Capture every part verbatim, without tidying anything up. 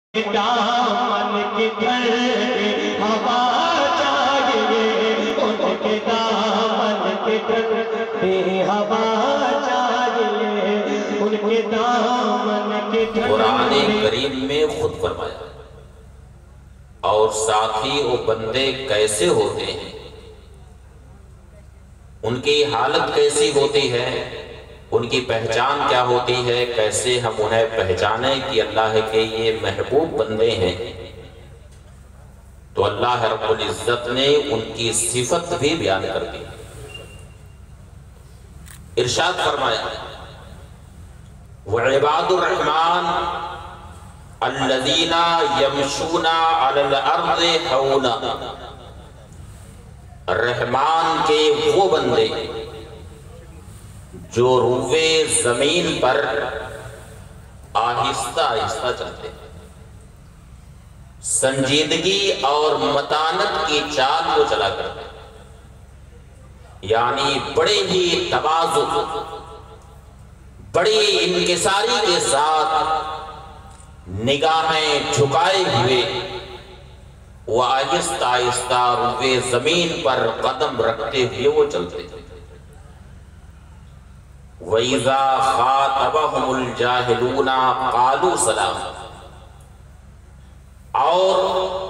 دامن کی ٹھنڈی ہوا چاہیے، ان کے دامن کی ٹھنڈی ہوا چاہیے، ان کے دامن کی ٹھنڈی۔ قرآن کریم میں خود فرمایا اور ساتھ ہی وہ بندے کیسے ہوتے ہیں، ان کی حالت کیسی ہوتی ہے، ان کی پہچان کیا ہوتی ہے، کیسے ہم انہیں پہچانیں کہ اللہ کے یہ محبوب بندے ہیں۔ تو اللہ رب العزت نے ان کی صفت بھی بیان کر دی۔ ارشاد فرمایا وَعِبَادُ الرَّحْمَنِ الَّذِينَ يَمْشُونَ عَلَى الْأَرْضِ هَوْنًا، رحمان کے وہ بندے جو روئے زمین پر آہستہ آہستہ چلتے ہیں، سنجیدگی اور متانت کی چال کو چلا کرتے ہیں، یعنی بڑے ہی تواضع، بڑی انکساری کے ساتھ نگاہیں جھکائے ہوئے وہ آہستہ آہستہ روئے زمین پر قدم رکھتے ہوئے وہ چلتے ہیں۔ وَإِذَا خَاطَبَهُمُ الْجَاهِلُونَ قَالُوا سَلَامًا، اور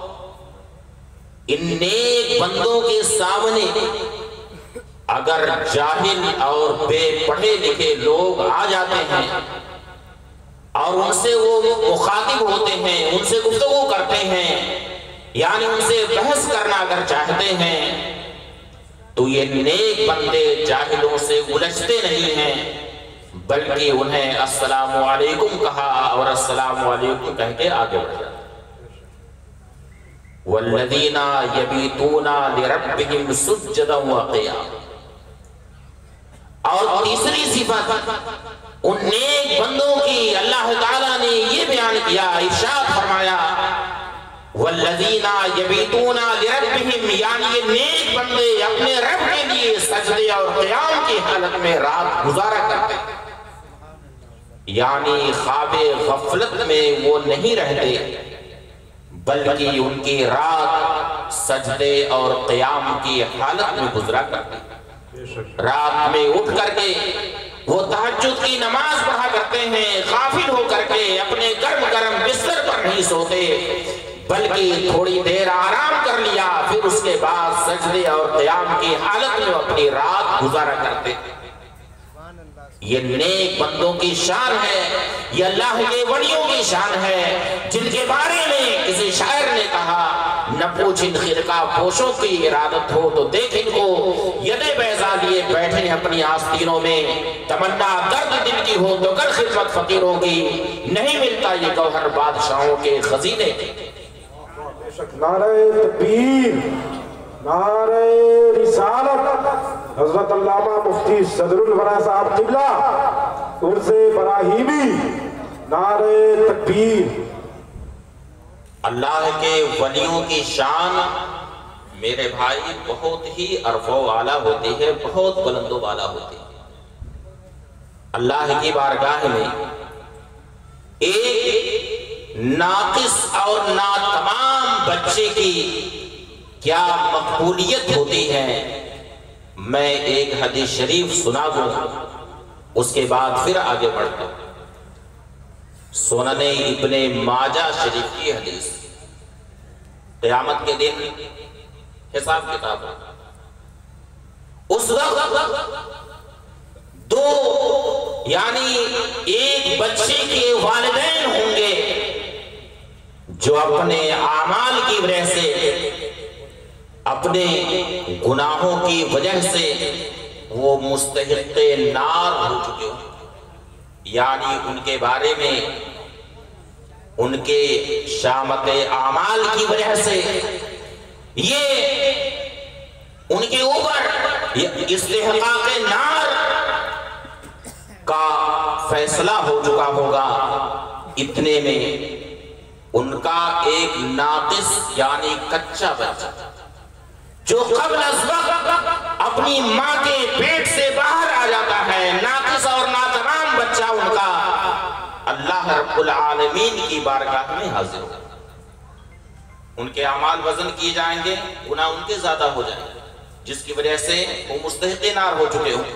ان نیک بندوں کے سامنے اگر جاہل اور بے پڑھے لکھے لوگ آ جاتے ہیں اور ان سے وہ مخاطب ہوتے ہیں، ان سے گفتگو کرتے ہیں، یعنی ان سے بحث کرنا اگر چاہتے ہیں، تو یہ نیک بندے جاہلوں سے الجھتے نہیں ہیں، بلکہ انہیں السلام علیکم کہا اور السلام علیکم کہہ کے آگے بڑھ جاتے۔ وَالَّذِينَ يَبِيتُونَ لِرَبِّهِمْ سُجَّدًا وَقِيَامًا، اور تیسری صفت ان نیک بندوں کی اللہ تعالیٰ نے یہ بیان کیا، ارشاد فرمایا وَالَّذِينَ يَبِيتُونَ لِرَبِّهِمْ، یعنی یہ نیک بندے اپنے رب کے لیے سجدے اور قیام کی حالت میں رات گزارا کرتے ہیں، یعنی خواب غفلت میں وہ نہیں رہتے، بلکہ ان کی رات سجدے اور قیام کی حالت میں گزرا کرتے ہیں۔ رات میں اٹھ کر کے وہ تہجد کی نماز پڑھا کرتے ہیں، غافل ہو کر کے اپنے گرم گرم بستر پر نہیں سوتے، بلکہ تھوڑی دیر آرام کر لیا، پھر اس کے بعد سجدے اور قیام کی حالت میں اپنی رات گزارا کرتے۔ یہ نیک بندوں کی شان ہے، یہ اللہ کے ولیوں کی شان ہے، جن کے بارے میں کسی شاعر نے کہا نہ پوچھ ان خرقہ پوشوں کی ارادت ہو تو دیکھ ان کو یدے بیضا لیے بیٹھے اپنی آستینوں میں، تمنا درد دل کی ہو تو کر خدمت فقیروں کی، نہیں ملتا یہ گوہر بادشاہوں کے خزینے۔ نعرہ تکبیر، نعرہ رسالت، حضرت علامہ مفتی صدر الورا صاحب قبلہ عرض ابراہیمی، نعرہ تکبیر۔ اللہ کے ولیوں کی شان میرے بھائی بہت ہی عرف و اعلیٰ ہوتی ہے، بہت بلند و بالا ہوتی ہے۔ اللہ کی بارگاہ میں ایک ناقص اور ناتمام بچے کی کیا مقبولیت ہوتی ہے، میں ایک حدیث شریف سنا دوں، اس کے بعد پھر آگے بڑھتا ہوں۔ سنن ابن ماجہ شریف کی حدیث، قیامت کے دن حساب کتاب اس وقت دو یعنی ایک بچے کے والدین ہوں گے جو اپنے اعمال کی وجہ سے، اپنے گناہوں کی وجہ سے وہ مستحق نار ہو چکے ہوں، یعنی ان کے بارے میں ان کے شامت اعمال کی وجہ سے یہ ان کے اوپر استحقاق نار کا فیصلہ ہو چکا ہوگا۔ اتنے میں ان کا ایک ناقص یعنی کچا بچہ جو قبل از وقت اپنی ماں کے پیٹ سے باہر آ جاتا ہے، ناقص اور ناتمام بچہ ان کا، اللہ اللہ رب العالمین کی بارگاہ میں حاضر ہو. ان کے اعمال وزن کیے جائیں گے، گناہ ان کے زیادہ ہو جائیں گے، جس کی وجہ سے وہ مستحق نار ہو چکے ہوں.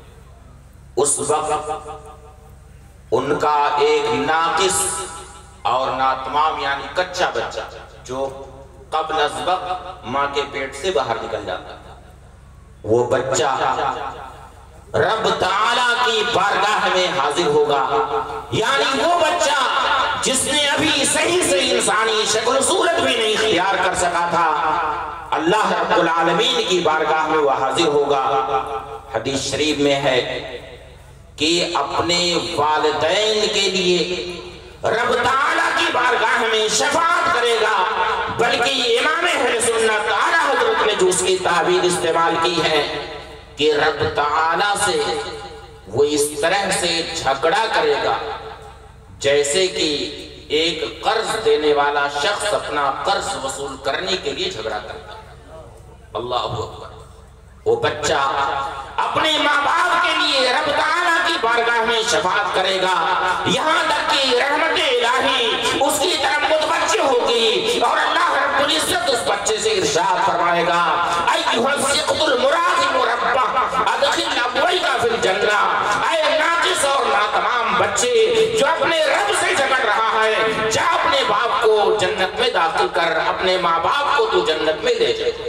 اس وقت ان کا ایک ناقص اور ناتمام یعنی کچا بچہ جو قبل از وقت ماں کے پیٹ سے باہر نکل جاتا ہے، وہ بچہ رب تعالیٰ کی بارگاہ میں حاضر ہوگا. یعنی وہ بچہ جس نے ابھی صحیح سے انسانی شکل و صورت بھی نہیں اختیار کر سکا تھا، اللہ رب العالمین کی بارگاہ میں وہ حاضر ہوگا. حدیث شریف میں ہے کہ اپنے والدین کے لیے رب تعالیٰ کی بارگاہ میں شفاعت کرے گا. بلکہ یہ امام اہل سنت اعلیٰ حضرت نے جو اس کی تعبیر استعمال کی ہے کہ رب تعالیٰ سے وہ اس طرح سے جھگڑا کرے گا جیسے کہ ایک قرض دینے والا شخص اپنا قرض وصول کرنے کے لیے جھگڑا کرتا ہے. اللہ اکبر. وہ بچہ اپنے ماں باپ کے لیے رب تعالیٰ کی بارگاہ میں شفاعت کرے گا، یہاں تک کہ رحمت الہی اس کی طرف متوجہ ہوگی اور اللہ رب العزت اس بچے سے ارشاد فرمائے گا ایھا الصقط المراغب ربہ ادخل ابویک فی الجنہ. اے ناقص اور ناتمام بچے جو اپنے رب سے جھگڑ رہا ہے، جا اپنے باپ کو جنت میں داخل کر، اپنے ماں باپ کو تو جنت میں لے جائے.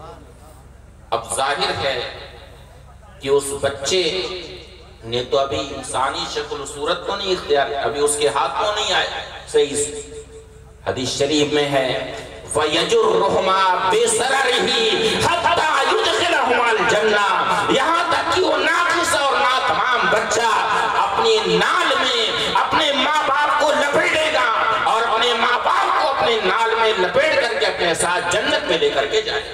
اب ظاہر ہے کہ اس بچے نے تو ابھی انسانی شکل و صورت کو نہیں اختیار، ابھی اس کے ہاتھ کو نہیں آئے صحیح سے. حدیث شریف میں ہے فَيَجُرُّهُمَا بِسَرَرِهِ حَتَّى يُدْخِلَهُمَا الْجَنَّةَ. یہاں تک کہ وہ ناقص اور ناتمام بچہ اپنی نال میں اپنے ماں باپ کو لپیٹے گا اور اپنے ماں باپ کو اپنے نال میں لپیٹ کر کے اپنے ساتھ جنت میں لے کر کے جائے.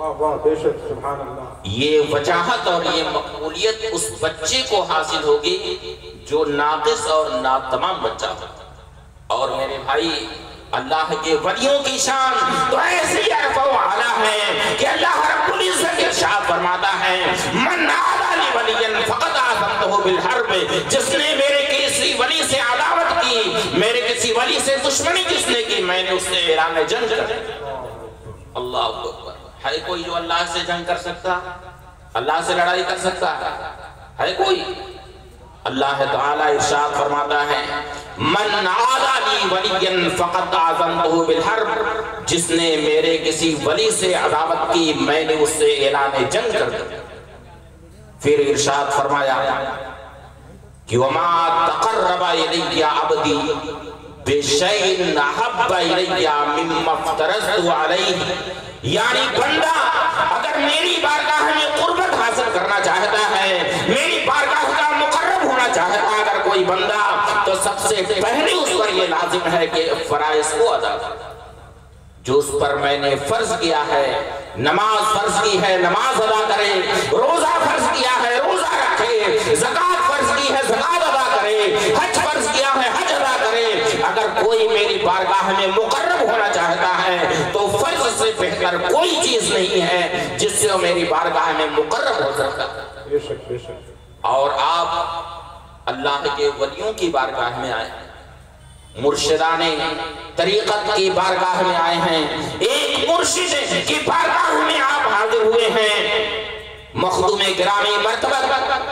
یہ وجاہت اور یہ مقبولیت اس بچے کو حاصل ہوگی جو ناقص اور ناتمام بچہ ہوگا. اور میرے بھائی اللہ کے ولیوں کی شان تو ایسی عرف و علا ہے کہ اللہ رب العزت ارشاد فرماتا ہے من عادى لي وليا فقد آذنته بالحرب. جس نے میرے کسی ولی سے عداوت کی، میرے کسی ولی سے دشمنی جس نے کی، میں نے اس سے اعلان جنگ کر دیا. اللہ اکبر. ہے کوئی جو اللہ سے جنگ کر سکتا، اللہ سے لڑائی کر سکتا ہے کوئی؟ اللہ تعالیٰ ارشاد فرماتا ہے من عادى لي وليا فقد آذنته بالحرب. جس نے میرے کسی ولی سے عداوت کی، میں نے اس سے اعلان جنگ کر دیا. پھر ارشاد فرمایا کہ وما تقرب الی عبدی بشیء احب الی مما افترضت علیہ. یعنی بندہ اگر میری بارگاہ میں قربت حاصل کرنا چاہتا ہے، میری بارگاہ کا مقرب ہونا چاہتا ہے اگر کوئی بندہ، تو سب سے پہلے اس پر یہ لازم ہے کہ فرائض کو ادا کرے. جو اس پر میں نے فرض کیا ہے، نماز فرض کی ہے نماز ادا کرے، روزہ فرض کیا ہے روزہ رکھے، زکوٰۃ فرض کی ہے زکوٰۃ ادا کرے، حج فرض کیا ہے حج ادا کرے. اگر کوئی میری بارگاہ میں مقرب ہونا چاہتا ہے تو فرض سے بہتر کوئی چیز نہیں ہے جس سے وہ میری بارگاہ میں مقرب ہو سکتا. اور آپ اللہ کے ولیوں کی بارگاہ میں آئے، مرشدان طریقت کی بارگاہ میں آئے ہیں، ایک مرشد کی بارگاہ میں آپ حاضر ہوئے ہیں. مخدوم گرامی مرتبہ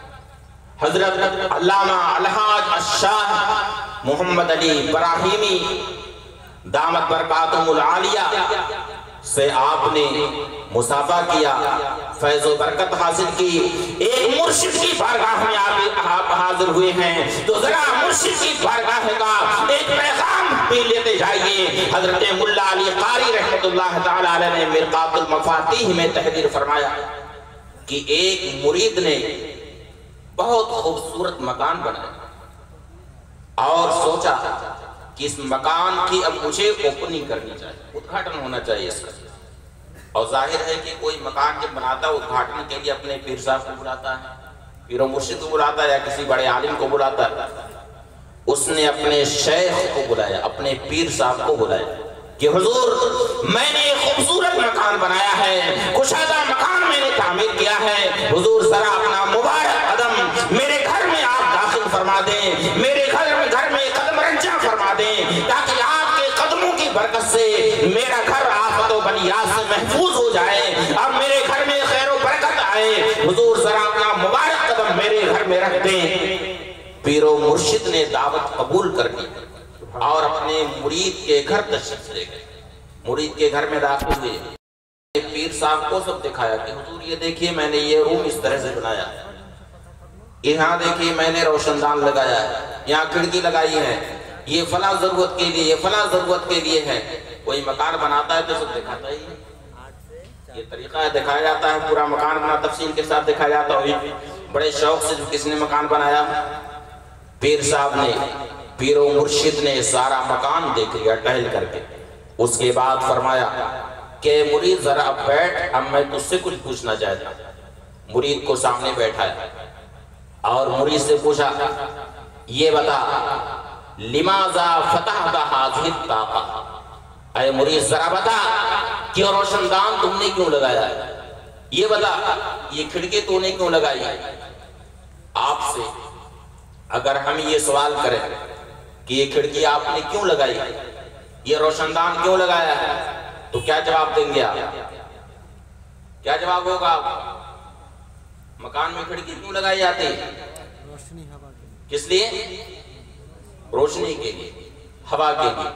حضرت علامہ الحاج الشاہ محمد علی ابراہیمی دامت برکاتہم العالیہ سے آپ نے مصافحہ کیا، فیض و برکت حاصل کی. ایک مرشد کی بارگاہ میں آپ حاضر ہوئے ہیں تو ذرا مرشد کی بارگاہ کا ایک پیغام بھی لیتے جائیے. حضرت ملا علی قاری رحمت اللہ تعالی علیہ نے مرقات المفاتیح میں تحریر فرمایا کہ ایک مرید نے بہت خوبصورت مکان بنایا اور سوچا کہ اس مکان کی اب مجھے اوپننگ کرنی چاہیے، ادھاٹن ہونا چاہیے اس کا. اور ظاہر ہے کہ کوئی مکان جب بناتا ہے ادھاٹن کے لیے اپنے پیر صاحب کو بلاتا ہے، پیر و مرشد کو بلاتا ہے یا کسی بڑے عالم کو بلاتا ہے. اس نے اپنے شیخ کو بلایا، اپنے پیر صاحب کو بلایا کہ حضور میں نے ایک خوبصورت مکان بنایا ہے، کشادہ مکان میں نے تعمیر کیا ہے، حضور ذرا اپنا مبارک قدم میرے گھر میں آپ داخل فرما دیں، میرے گھر میں گھر میں قدم رنجا فرما دیں تاکہ آپ کے قدموں کی برکت سے میرا گھر آفت و بلیات سے محفوظ ہو جائے اور میرے گھر میں خیر و برکت آئے۔ حضور ذرا اپنا مبارک قدم میرے گھر میں رکھ دیں۔ پیر و مرشد نے دعوت قبول کر لی اور اپنے مرید کے گھر تشریف لے گئے۔ مرید کے گھر میں داخل ہوئے، پیر صاحب کو سب دکھایا کہ حضور یہ دیکھیے میں نے یہ روم اس طرح سے بنایا، یہاں دیکھیے میں نے روشن دان لگایا ہے، یہاں کھڑکی لگائی ہے، یہ فلاں ضرورت کے لیے، یہ فلاں ضرورت کے لیے ہے۔ کوئی مکان بناتا ہے تو سب دکھاتا ہی ہے، یہ طریقہ ہے، دکھایا جاتا ہے، پورا مکان بنا تفصیل کے ساتھ دکھایا جاتا ہے۔ بڑے شوق سے جو کسی نے مکان بنایا، پیر صاحب نے، پیر و مرشد نے سارا مکان دیکھ لیا ٹہل کر کے۔ اس کے بعد فرمایا کہ مرید ذرا اب بیٹھ، اب میں تجھ سے کچھ پوچھنا چاہتا ہوں۔ مرید کو سامنے بیٹھایا اور مرید سے پوچھا، یہ بتا لماذا فتحت هذه الطاقة، اے مرید ذرا بتا کہ روشن دان تم نے کیوں لگایا ہے، یہ بتا یہ کھڑکی تو نے کیوں لگائی ہے۔ آپ سے اگر ہم یہ سوال کریں کہ یہ کھڑکی آپ نے کیوں لگائی، یہ روشن دان کیوں لگایا ہے، تو کیا جواب دیں گے آپ؟ کیا جواب ہوگا آپ؟ مکان میں کھڑکی کیوں لگائی جاتی ہے؟ کس لیے؟ روشنی کے لیے، ہوا کے لیے۔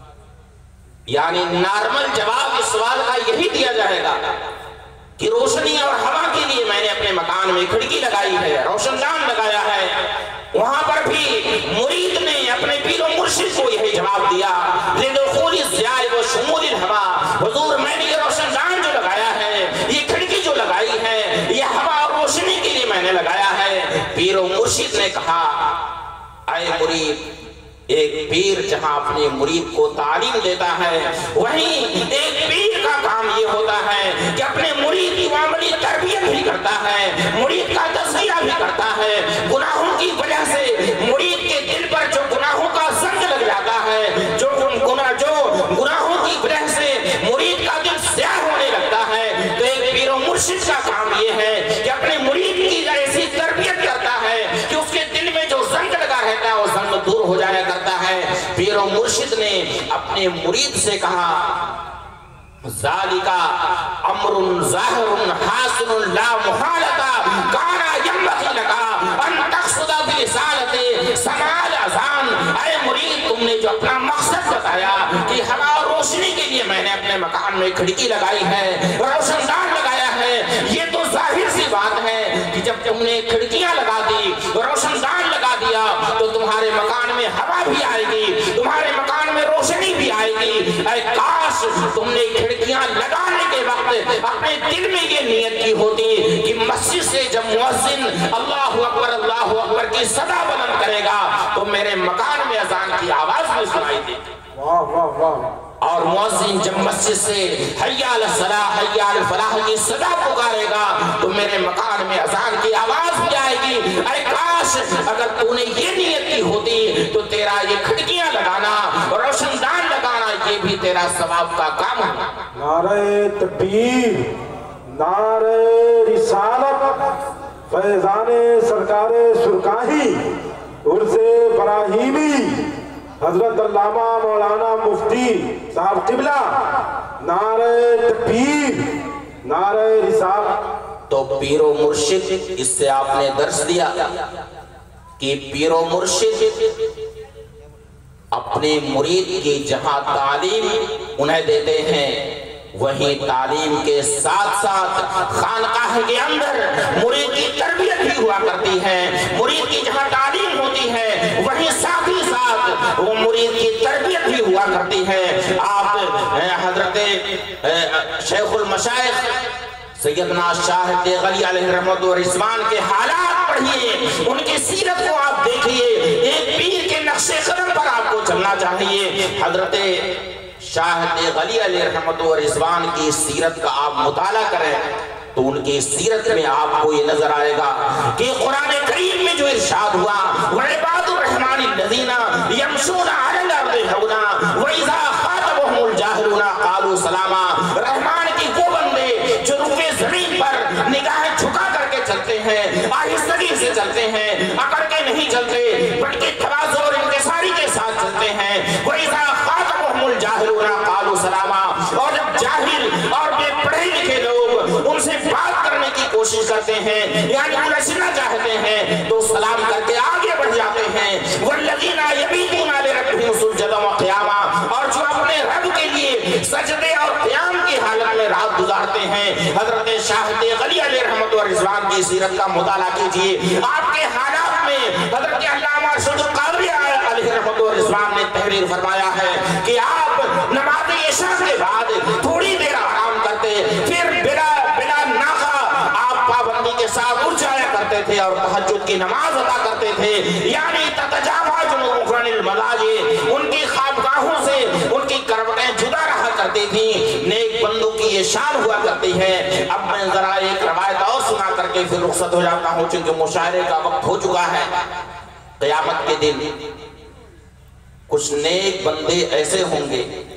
یعنی نارمل جواب اس سوال کا یہی دیا جائے گا کہ روشنی اور ہوا کے لیے میں نے اپنے مکان میں کھڑکی لگائی ہے، روشن دان لگایا ہے۔ وہاں پر بھی مرید نے اپنے پیر و مرشد کو یہی جواب دیا، لِدُخُولِ الضِّيَاءِ وَشُمُولِ الْهَوَا، حضور میں نے یہ روشن دان جو لگایا ہے، یہ کھڑکی جو لگائی ہے، یہ ہوا اور روشنی کے لیے میں نے لگایا ہے۔ پیر و مرشد نے کہا، اے مرید، ایک پیر جہاں اپنے مرید کو تعلیم دیتا ہے، وہیں ایک پیر کا کام یہ ہوتا ہے کہ اپنے مرید کی معاملی تربیت بھی کرتا ہے، مرید کا تزکیہ بھی کرتا ہے۔ گناہوں کی وجہ سے مرید کے دل پر جو گناہوں کا زنگ لگ جاتا ہے، جو گناہ جو گناہوں کی وجہ سے مرید کا دل سیاہ ہونے لگتا ہے، تو ایک پیر و مرشد کا کام یہ ہے کہ اپنے مرید کی ایسی تربیت کرتا ہے کہ اس کے دل میں جو زنگ لگا رہتا ہے وہ زنگ دور ہو جایا کرتا ہے۔ پیر و مرشد نے اپنے مرید سے کہا، ذَلِكَ أَمْرٌ ظَاهِرٌ حَاسِنٌ لَا مُحَالَةَ كَانَ يَنبَغِي لَكَ أَن تَقْصُدَ بِرِسَالَتِ سَمَاعِ الْأَذَانِ۔ اے مرید، تم نے جو اپنا مقصد بتایا کہ ہوا اور روشنی کے لیے میں نے اپنے مکان میں کھڑکی لگائی ہے، روشن دان لگایا ہے، یہ تو ظاہر سی بات ہے کہ جب تم نے کھڑکیاں لگا دی، روشن دان لگا دیا، تو تمہارے مکان میں ہوا بھی آئے گی، تمہارے مکان میں روشنی بھی آئے گی۔ اے کاش تم نے کھڑکیاں لگانے کے وقت اپنے دل میں یہ نیت کی ہوتی کہ مسجد سے جب مؤذن اللہ اکبر اللہ اکبر کی صدا بلند کرے گا تو میرے مکان میں اذان کی آواز بھی سنائی دے گی۔ واہ واہ واہ۔ اور مؤذن جب مسجد سے حی علی الصلاۃ حی علی الفلاح کی صدا پکارے گا تو میرے مکان میں اذان کی آواز بھی آئے گی۔ اے کاش اگر تو نے یہ نیت کی ہوتی تو تیرا یہ کھڑکیاں لگانا، روشن دان لگانا، یہ بھی تیرا ثواب کا کام ہے۔ نعرہ تکبیر، نعرہ رسالت، فیضان سرکار سرکاہی، عرض ابراہیمی، حضرت علامہ مولانا مفتی صاحب قبلہ، نعرہ تکبیر، نعرہ رسالت۔ تو پیر و مرشد، اس سے آپ نے درس دیا کہ پیر و مرشد اپنے مرید کی جہاں تعلیم انہیں دیتے ہیں، وہیں تعلیم کے ساتھ ساتھ خانقاہ کے اندر مرید کی تربیت بھی ہوا کرتی ہے۔ مرید کی جہاں تعلیم ہوتی ہے وہیں ساتھ ہی ساتھ وہ مرید کی تربیت بھی ہوا کرتی ہے۔ آپ حضرت شیخ المشائخ سیدنا شاہ تیغلی علیہ رحمت و رضوان کے حالات پڑھیے، ان کی سیرت کو آپ دیکھیے، ایک پیر کے نقش قدم پر آپ کو چلنا چاہیے۔ حضرت شاہ تیغلی علیہ رحمت و رضوان کی سیرت کا آپ مطالعہ کریں تو ان کی سیرت میں آپ کو یہ نظر آئے گا کہ قرآن کریم میں جو ارشاد ہوا، وَعِبَادُ الرَّحْمَنِ الَّذِينَ يَمْشُونَ عَلَى الْأَرْضِ هَوْنًا وَإِذَا خَاطَبَهُمُ الْجَاهِلُونَ قَالُوا سَلَامًا۔ رحمان کی وہ بندے جو روئے زمین پر نگاہیں جھکا کر کے چلتے ہیں، آہستگی سے چلتے ہیں، اکڑ کے نہیں چلتے، بلکہ تواضع اور انکساری کے ساتھ सलामा। और जब जाहिल और बे पढ़े लिखे लोग उनसे बात करने की कोशिश करते हैं, यानी उलझना चाहते हैं, तो सलाम करके आगे बढ़ जाते हैं। वल्लज़ीना यबीतूना लिरब्बिहिम सुज्जदन व क़ियामा, और जो अपने रब के लिए सजदे और क़ियाम की हालत में रात गुजारते हैं। हज़रत शाहिद गली अलैहि रहमत व रिज़वान की सीरत का मुताला कीजिए। आपके हालात में हज़रत अल्लामा अरशद क़ादरी अलैहि रहमत व रिज़वान ने तहरीर फरमाया है कि आप नमाज इशा के बाद थोड़ी देर आराम करते, फिर बिला बिला नाका आप पाबंदी के साथ उठ जाया करते थे और तहज्जुद की नमाज अदा करते थे। यानी ततजाफा जुनूबुहुम अनिल मज़ाजी, उनकी ख्वाबगाहों से उनकी करवटें जुदा रहा करती थी। नेक बंदों की ये शान हुआ करती है। अब मैं जरा एक रवायत और सुना करके फिर रुखसत हो जाता हूँ, क्योंकि मुशायरे का वक्त हो चुका है। क़यामत के दिन कुछ नेक बंदे ऐसे होंगे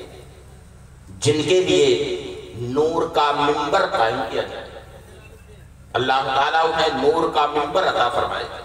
जिनके लिए नूर का मिंबर कायम किया जाए। अल्लाह ताला उन्हें नूर का मिंबर अता फरमाएगा।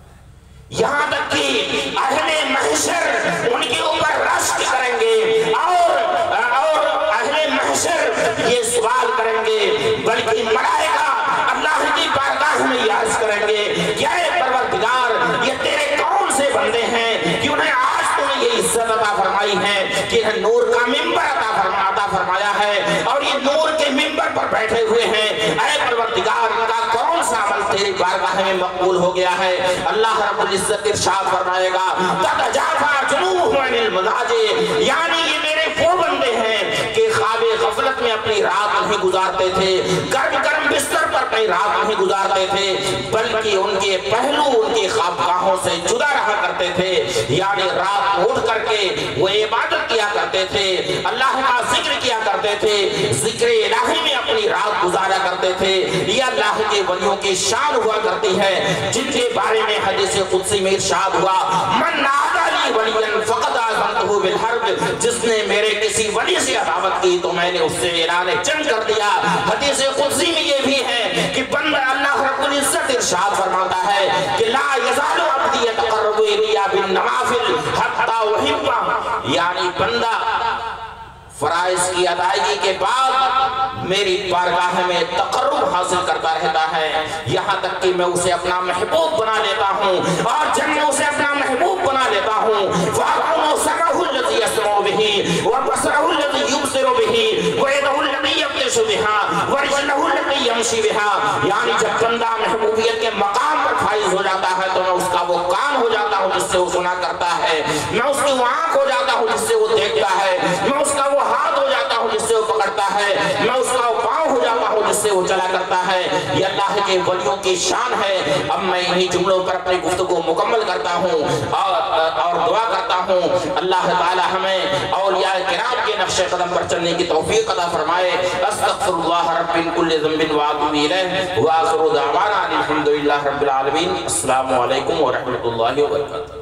यहाँ तक कि अहले महशर उनके ऊपर रश्क करेंगे और और अहले महशर ये सवाल करेंगे, बल्कि मलाइका अल्लाह की बारगाह में ये अर्ज़ करेंगे, क्या परवरदिगार ये तेरे कौन से बंदे हैं कि उन्हें आज तूने ये इज्जत अता फरमाई है कि इन्हें नूर का मिंबर अता फरमा अता फरमाया है और ये नूर के मिंबर पर बैठे हुए हैं। ऐ परवरदिगार, इनका कौन सा अमल तेरी बारगाह में मकबूल हो गया है? अल्लाह रब्बुल इज्जत इरशाद फरमाएगा, ततजाफा जुनूबुहुम अनिल मज़ाजी, यानी ये मेरे वो बंदे हैं कि ख्वाबे गफलत में अपनी रात नहीं गुजारते थे, गर्म गर्म बिस्तर पर अपनी रात नहीं गुजारते थे, बल्कि उनके पहलू उनकी ख्वाबगाहों से जुदा रहा करते थे। यानी रात उठ करके वो इबादत किया करते थे, अल्लाह का जिक्र किया करते थे, जिक्र इलाही में अपनी रात गुजारा करते थे। ये अल्लाह के वलियों की शान हुआ करती है, जिनके बारे में हदीस कुदसी में इरशाद हुआ, मन नादा ली वलियन फ़क़द आज़नतहु बिल हर्ब, जिसने मेरे किसी वली से अदावत की तो मैंने उससे ऐलान जंग कर दिया। हदीस कुदसी में ये भी है कि बंदा अल्लाह रब्बुल इज्जत इरशाद फरमाता है कि ला यज़ालु अब्दी यतक़र्रबु इलैया बिन नवाफिल हत्ता उहिब्बा, यानी बंदा फराइज की अदायगी के बाद मेरी बारगाह में तकर्रुब हासिल करता रहता है, यहाँ तक कि मैं उसे अपना महबूब बना लेता हूँ। और जब मैं उसे अपना महबूब बना लेता हूँ, फ़अकूनु समअहु अल्लज़ी यस्मअु बिही व बसरहु अल्लज़ी युबसिरु बिही व यदहु अल्लती यब्तिशु बिहा व रिजलहु अल्लती यमशी बिहा, यानी जब बंदा महबूबियत के मकाम पर फाइज हो जाता है तो मैं उसका वो कान हो जाता हूँ जिससे वो सुना करता है, मैं उसकी वो आँख हो जाता हूँ जिससे वो देखता है, मैं उसका वो हाथ हो जाता हूँ जिससे वो पकड़ता है, मैं उसका पाँव हो जाता हूँ जिससे वो चला करता है। ये अल्लाह के वलियों की शान है। अब मैं इन्हीं जुमलों पर अपनी गुफ्तगू मुकम्मल करता हूँ और, और दुआ करता हूँ अल्लाह ताला हमें औलिया किराम के नक्शे कदम पर चलने की तौफीक अता फरमाए। अस्तगफिरुल्लाह रब्बी मिन कुल्लि ज़ंबिन व अतूबु इलैहि व आखिरु दअवाना अनिल हम्दुलिल्लाहि रब्बिल आलमीन। अस्सलामु अलैकुम व रहमतुल्लाहि व बरकातुहू।